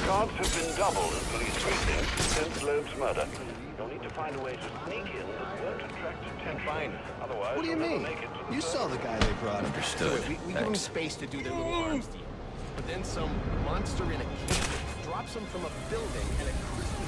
Guards have been doubled at police precincts since Loeb's murder. You'll need to find a way to sneak in that won't attract attention. Fine. Otherwise, What do you you'll never mean? make it to the You saw the guy they brought. Understood. We give them space to do their little arms deal. But then some monster in a cape drops them from a building and a Christmas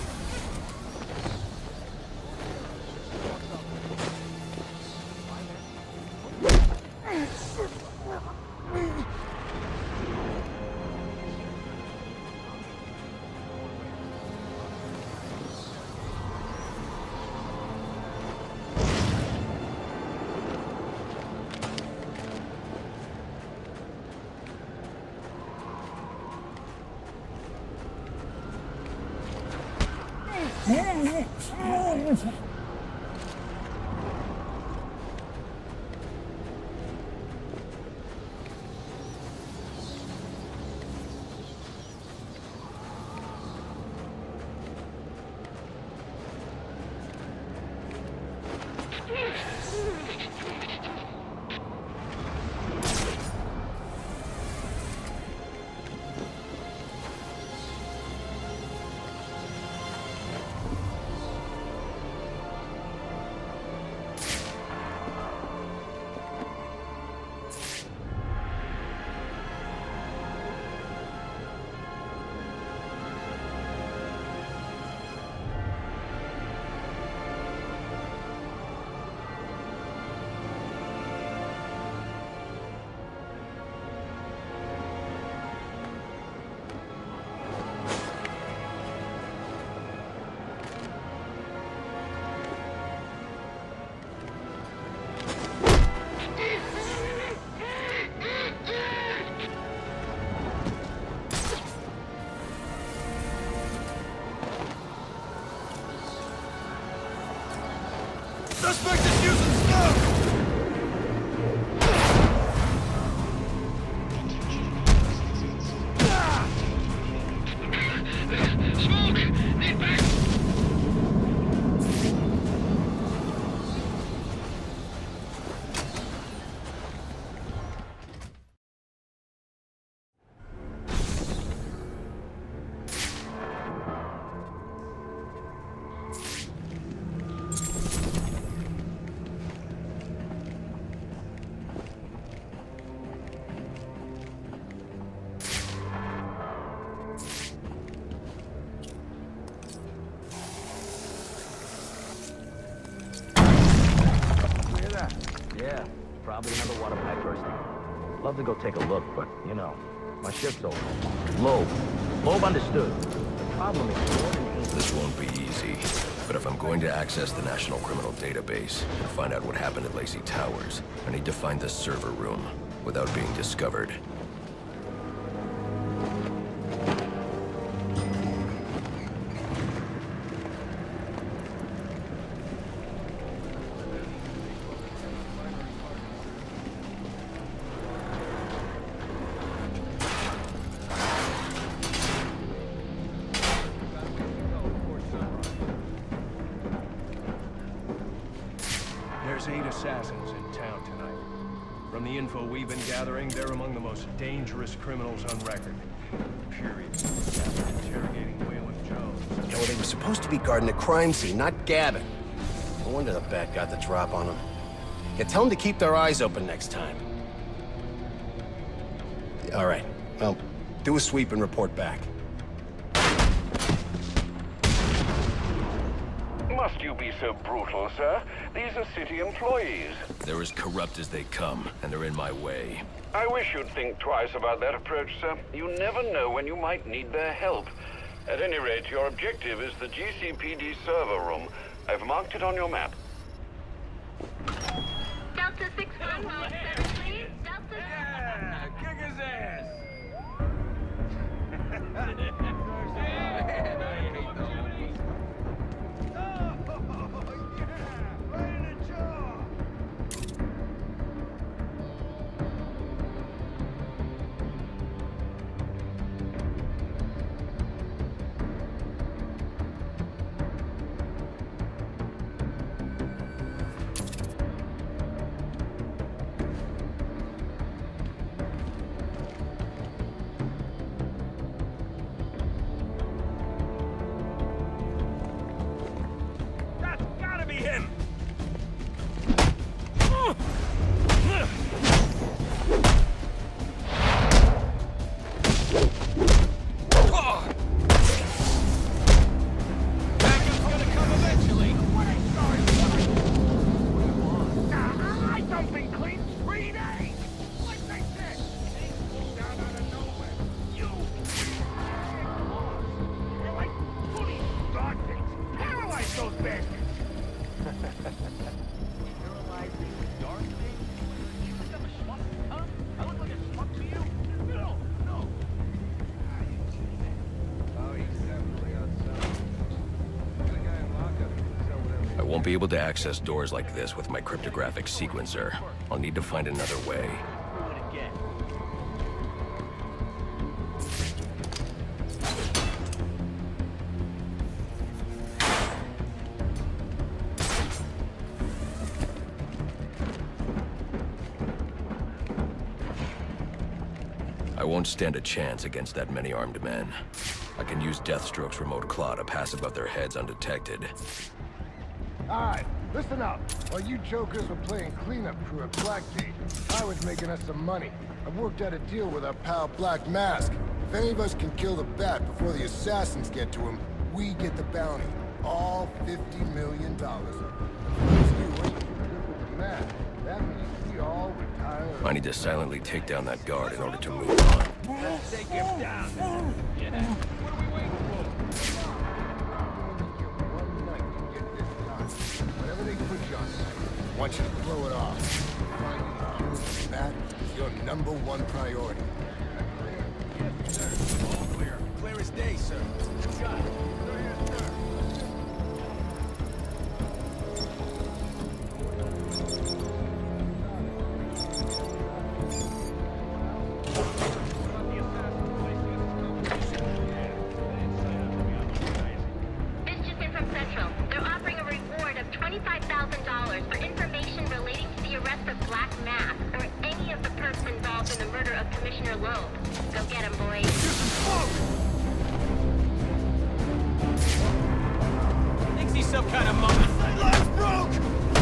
Suspect is using smoke! Smoke! Need back! Yeah, probably another water pipe bursting. Love to go take a look, but, you know, my shift's over. Loeb understood. The problem is Jordan ain't... This won't be easy, but if I'm going to access the National Criminal Database and find out what happened at Lacey Towers, I need to find the server room without being discovered. There's 8 assassins in town tonight. From the info we've been gathering, they're among the most dangerous criminals on record. Furious after interrogating Waylon Jones. No, they were supposed to be guarding the crime scene, not Gavin. No wonder the bat got the drop on them. Yeah, tell them to keep their eyes open next time. All right. Well, do a sweep and report back. Must you be so brutal, sir? These are city employees. They're as corrupt as they come, and they're in my way. I wish you'd think twice about that approach, sir. You never know when you might need their help. At any rate, your objective is the GCPD server room. I've marked it on your map. Delta 6117, please. Delta... Yeah, kick his ass! be able to access doors like this with my cryptographic sequencer. I'll need to find another way. I won't stand a chance against that many armed men. I can use Deathstroke's remote claw to pass above their heads undetected. Alright, listen up. While you jokers were playing cleanup crew at Blackgate, I was making us some money. I worked out a deal with our pal Black Mask. If any of us can kill the Bat before the assassins get to him, we get the bounty. All $50 million. That means we all retire. I need to silently take down that guard in order to move on. Let's take him down. Yeah. What are we waiting for? One night to get this done. Whatever they put you on tonight, I want you to blow it off. Finding and killing the Bat is your #1 priority. Yes, sir. All clear. Clear as day, sir. Got it. Yes, sir. Some kind of moment. Let's broke!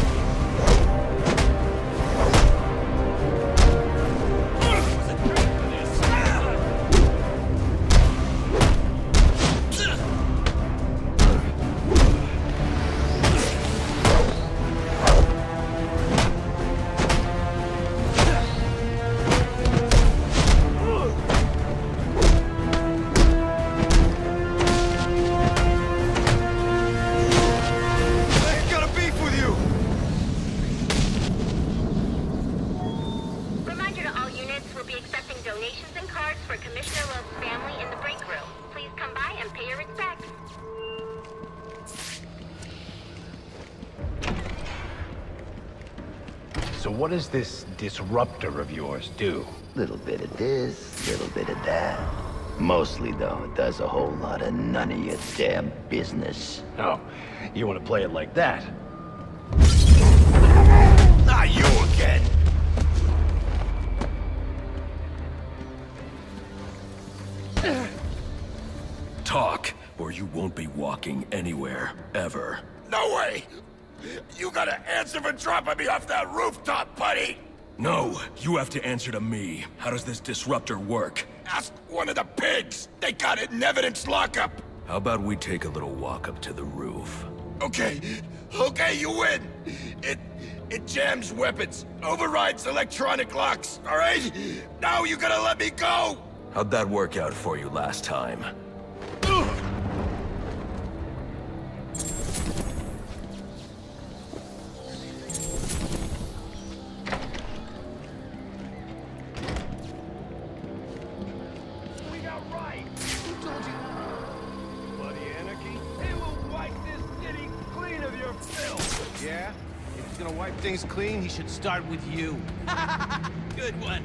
So what does this disruptor of yours do? Little bit of this, little bit of that. Mostly, though, it does a whole lot of none of your damn business. Oh, you want to play it like that? Not you again! Talk, or you won't be walking anywhere, ever. No way! You gotta answer for dropping me off that rooftop, buddy! No, you have to answer to me. How does this disruptor work? Ask one of the pigs! They got it in evidence lockup! How about we take a little walk up to the roof? Okay, you win! It jams weapons, overrides electronic locks, alright? Now you gotta let me go! How'd that work out for you last time? Yeah? If he's gonna wipe things clean, he should start with you. Good one.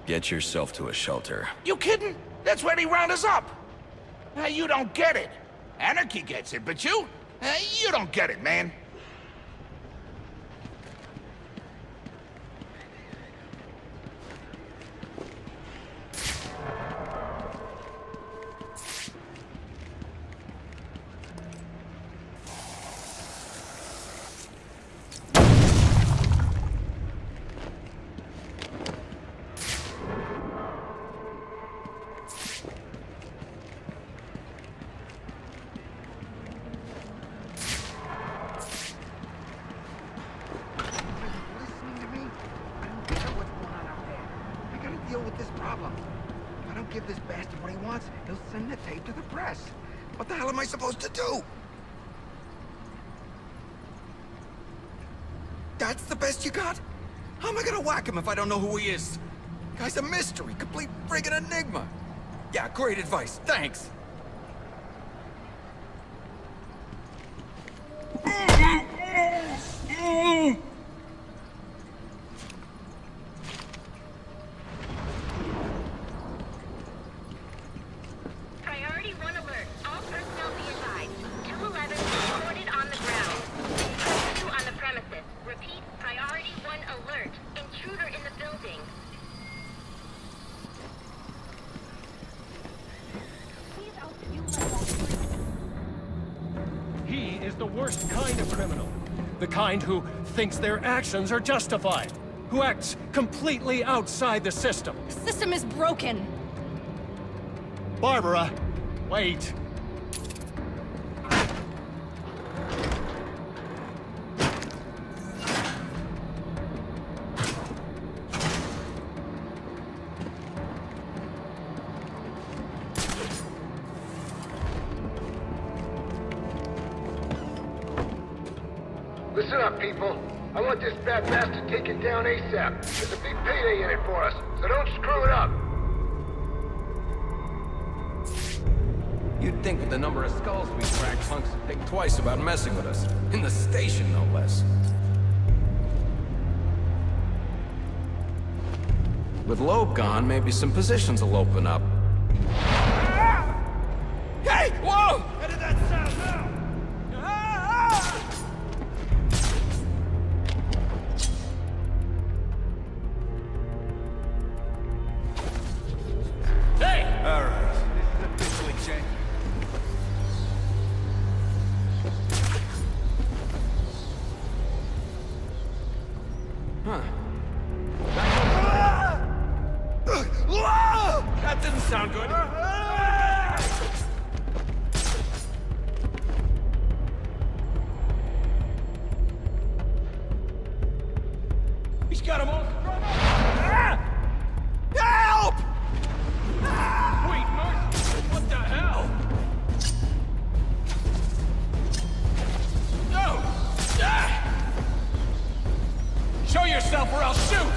Get yourself to a shelter. You kidding? That's where they round us up. You don't get it. Anarchy gets it, but you don't get it, man. What the hell am I supposed to do? That's the best you got? How am I gonna whack him if I don't know who he is? Guy's a mystery, complete friggin' enigma. Yeah, great advice, thanks. The worst kind of criminal. The kind who thinks their actions are justified. Who acts completely outside the system. The system is broken. Barbara, wait. Listen up, people. I want this bad bastard taken down ASAP. There's a big payday in it for us, so don't screw it up. You'd think with the number of skulls we cracked, punks would think twice about messing with us. In the station, no less. With Loeb gone, maybe some positions will open up. Hey! Whoa! How did that sound now? All right, this is officially changed. Huh. That didn't sound good. He's got him all. Help! Wait, Mark! What the hell? No! Show yourself or I'll shoot!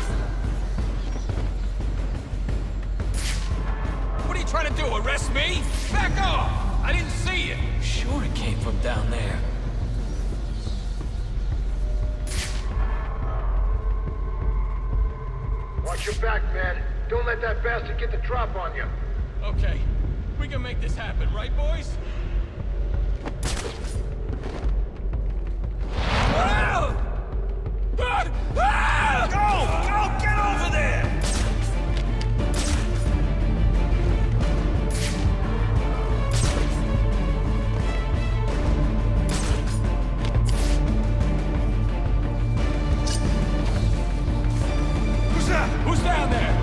What are you trying to do, arrest me? Back off! I didn't see you! Sure it came from down there. Watch your back, man. Don't let that bastard get the drop on you. Okay, we can make this happen, right, boys? Go! Get over there! Who's that? Who's down there?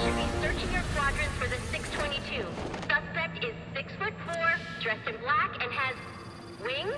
should be searching your quadrants for the 622. Suspect is 6'4", dressed in black, and has wings?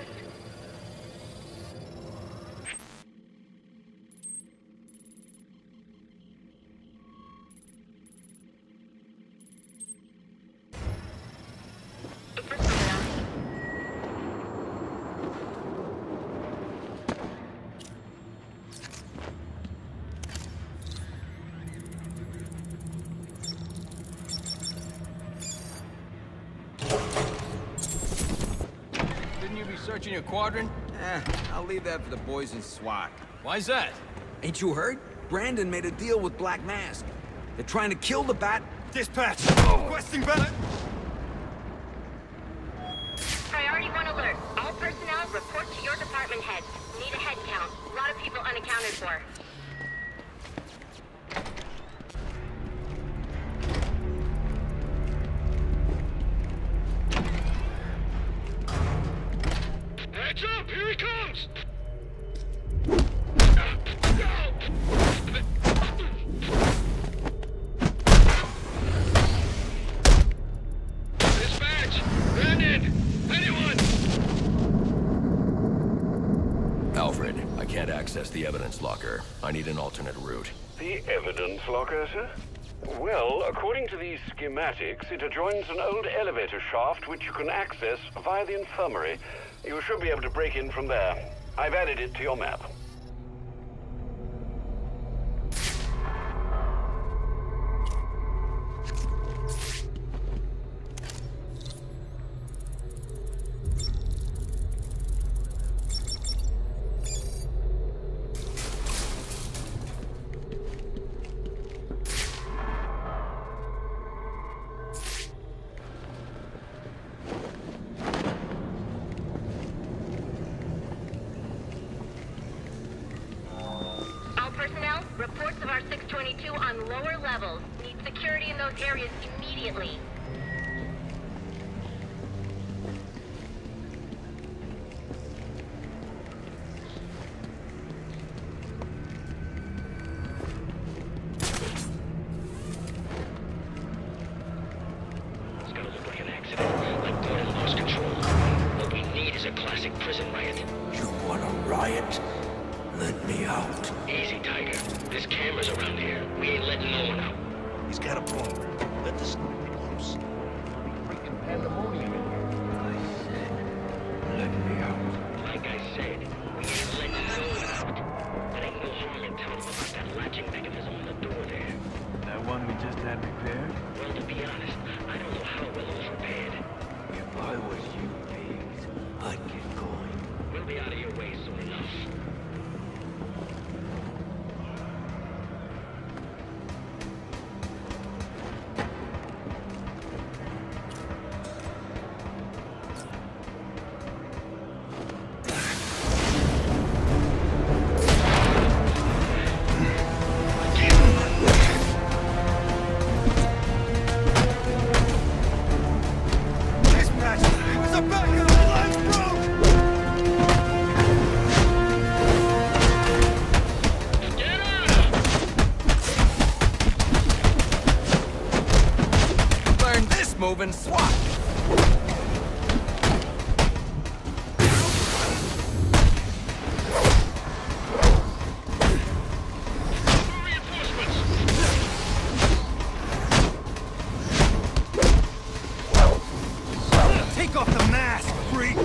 Searching your quadrant? I'll leave that for the boys in SWAT. Why's that? Ain't you heard? Brandon made a deal with Black Mask. They're trying to kill the Bat. Dispatch! Requesting Bat! Priority 1 alert. All personnel report to your department heads. Need a head count. A lot of people unaccounted for. Heads up! Here he comes! Dispatch! Brandon! Anyone! Alfred, I can't access the evidence locker. I need an alternate route. The evidence locker, sir? Well, according to these schematics, it adjoins an old elevator shaft which you can access via the infirmary. You should be able to break in from there. I've added it to your map. Personnel, reports of our 622 on lower levels. Need security in those areas immediately. It's gonna look like an accident, like Gordon lost control. What we need is a classic prison riot. You want a riot? Let me out. Easy, Tiger. There's cameras around here. We ain't letting no one out. He's got a point. Let this loose. Freaking pandemonium in here. I said, let me out. Like I said, we ain't letting no one out. There ain't no harm in telling them about that latching mechanism on the door there. That one we just had repaired? Well, to be honest, I don't know how well it was repaired. If I was you, Biggs, I'd get going. We'll be out of your way soon enough. Moving SWAT! Take off the mask, freak!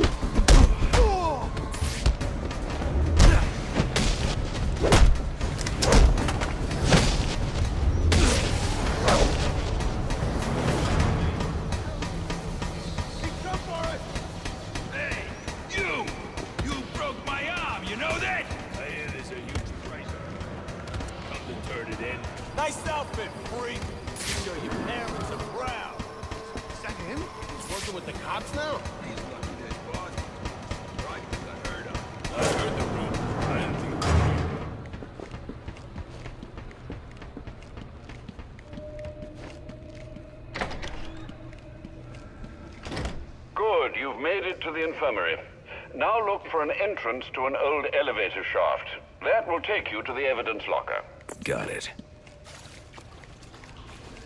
Nice outfit, freak. Show your parents are proud. Is that him? He's working with the cops now? He's lucky this boss. Right, I heard him. I heard the rumor. I didn't think Good, you've made it to the infirmary. Now look for an entrance to an old elevator shaft. That will take you to the evidence locker. Got it.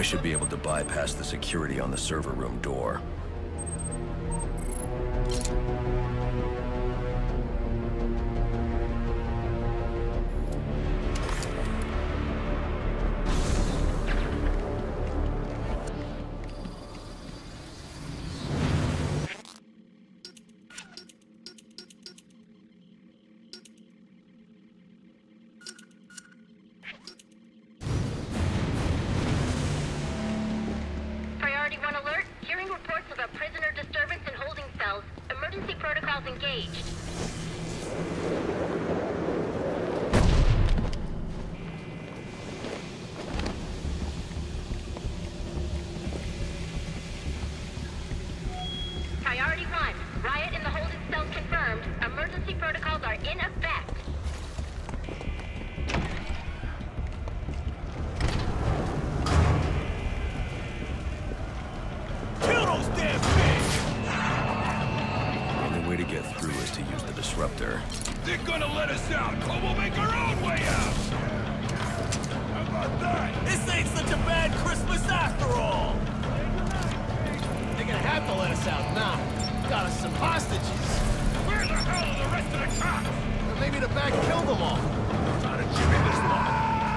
I should be able to bypass the security on the server room door. Priority 1 alert. Hearing reports of a prisoner disturbance in holding cells. Emergency protocols engaged. Priority 1. Riot in the holding cells confirmed. Emergency protocols are in effect. Kill those damn pigs! The only way to get through is to use the disruptor. They're gonna let us out, but we'll make our own way out! How about that? This ain't such a bad Christmas after all! They're gonna have to let us out now. Got us some hostages. Where the hell are the rest of the cops? Or maybe the back killed them all. Trying to chip in this long.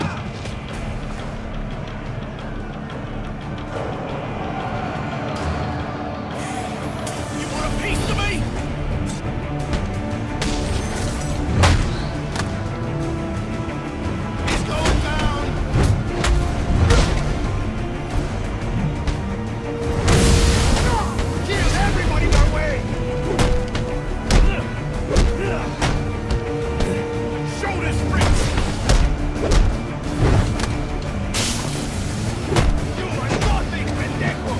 You want a piece of me? He's going down! Kill everybody my way! Show this freak! You are nothing, pendejo!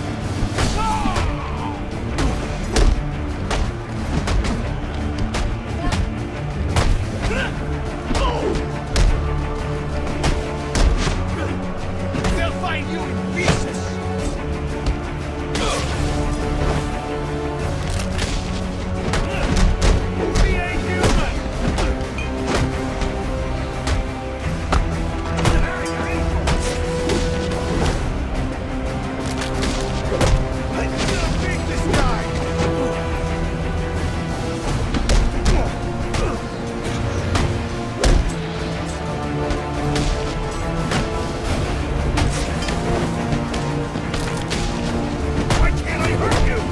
They'll find you in pieces! We ain't human! Let's go beat this guy! Why can't I hurt you?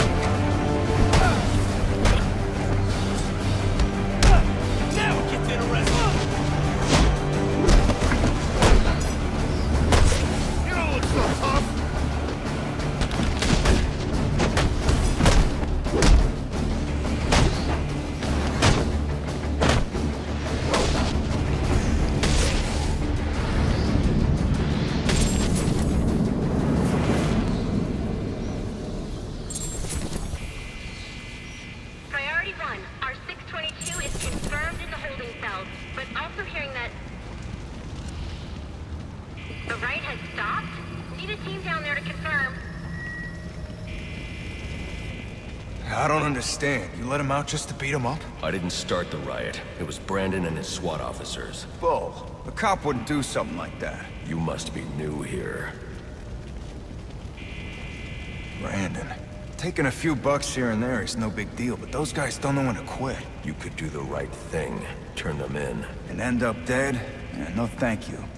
Now it gets interesting. You don't look so tough. Priority 1. Our 622 is confirmed in the holding cells, but also hearing that the riot has stopped. Need a team down there to confirm. I don't understand. You let him out just to beat him up? I didn't start the riot. It was Brandon and his SWAT officers. Bull. A cop wouldn't do something like that. You must be new here. Brandon. Taking a few bucks here and there is no big deal, but those guys don't know when to quit. You could do the right thing. Turn them in. And end up dead? Yeah, no thank you.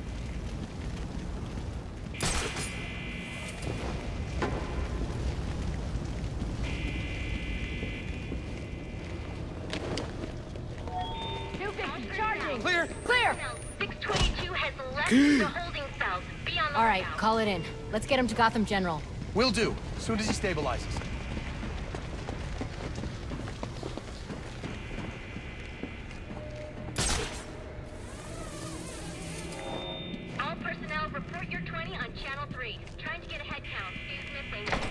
Clear! Clear! 622 has left the holding cells. Be on the All right, lookout. call it in. Let's get him to Gotham General. Will do, as soon as he stabilizes. All personnel, report your 20 on Channel 3. Trying to get a head count. Who's missing?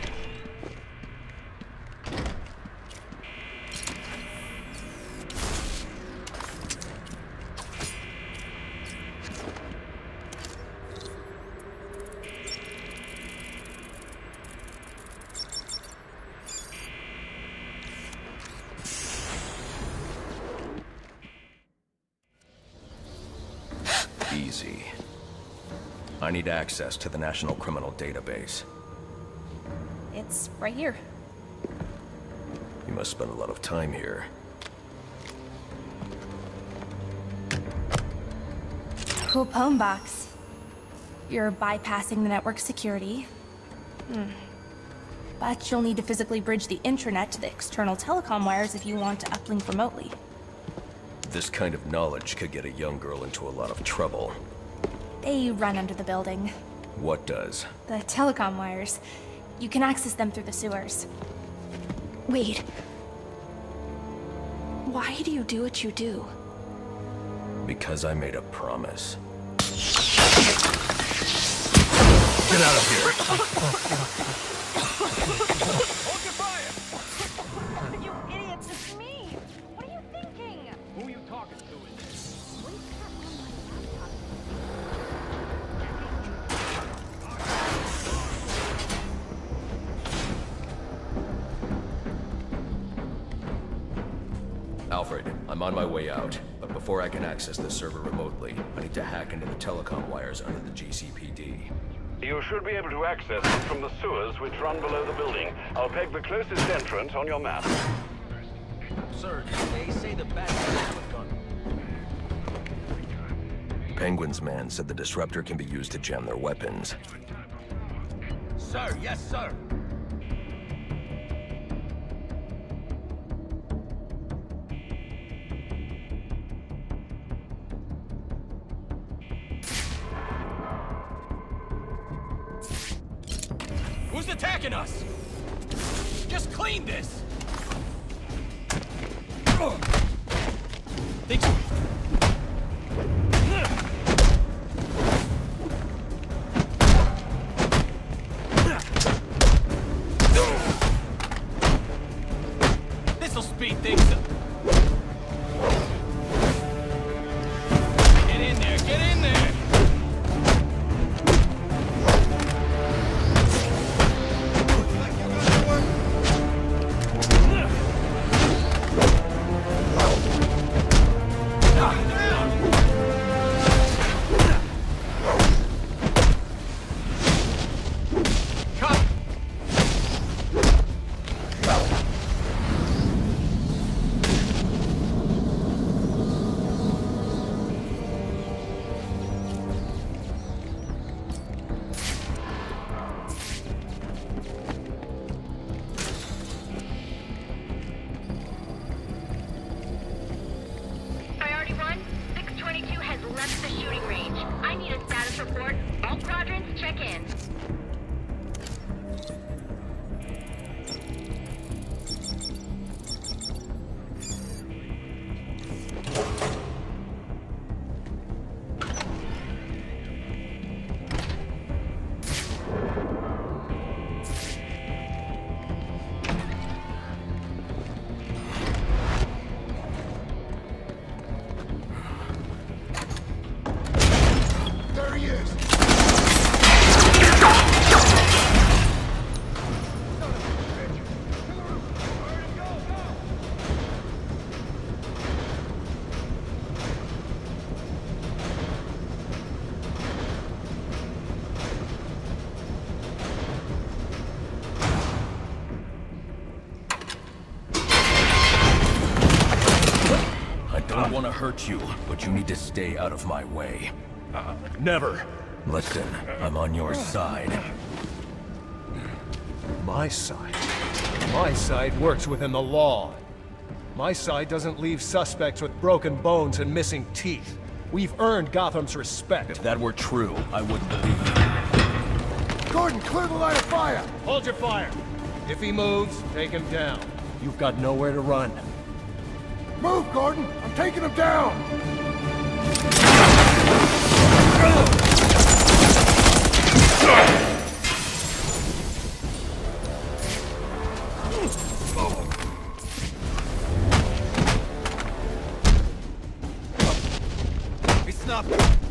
Easy. I need access to the National Criminal Database. It's right here. You must spend a lot of time here. Cool poem box. You're bypassing the network security. But you'll need to physically bridge the intranet to the external telecom wires if you want to uplink remotely. This kind of knowledge could get a young girl into a lot of trouble. They run under the building. What does? The telecom wires. You can access them through the sewers. Wait. Why do you do what you do? Because I made a promise. Get out of here! Hold your fire! You idiots, it's me! What are you thinking? Who are you talking to in this? Alfred, I'm on my way out. But before I can access the server remotely, I need to hack into the telecom wires under the GCPD. You should be able to access them from the sewers which run below the building. I'll peg the closest entrance on your map. Sir, they say the bad guys have a gun. Penguin's man said the disruptor can be used to jam their weapons. Sir, yes, sir. Who's attacking us? Just clean this! Think so. This'll speed things up. Get in there, get in there! Priority 1, 622 has left the shooting range. I need a status report. All quadrants, check in. There he is! I don't want to hurt you, but you need to stay out of my way. Never. Listen, I'm on your side. My side? My side works within the law. My side doesn't leave suspects with broken bones and missing teeth. We've earned Gotham's respect. If that were true, I wouldn't believe you. Gordon, clear the line of fire! Hold your fire. If he moves, take him down. You've got nowhere to run. Move, Gordon! I'm taking him down! It's not...